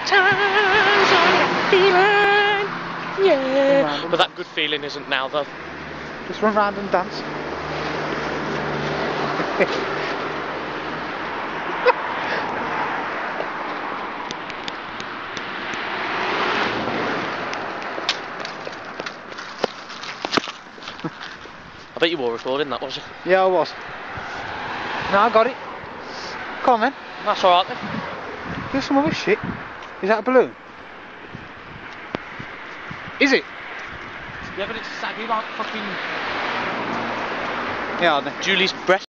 Sometimes I got feeling, yeah. But that good feeling isn't now though. Just run round and dance. I bet you were recording that, was you? Yeah, I was. No, I got it. Come on then. That's alright then. Do some other shit. Is that a balloon? Is it? Yeah, but it's saggy like fucking... Yeah, then. Julie's breast.